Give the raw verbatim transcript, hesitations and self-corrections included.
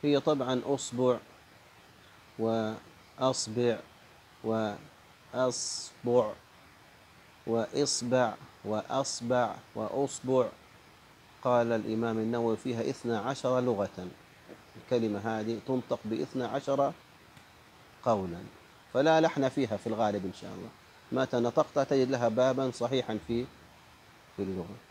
هي طبعا أصبع وأصبع وأصبع وإصبع وأصبع وأصبع. قال الإمام النووي فيها اثنا عشر لغة، الكلمة هذه تنطق باثنى عشر قولا، فلا لحن فيها في الغالب إن شاء الله. متى نطقتها تجد لها بابا صحيحا في في اللغة.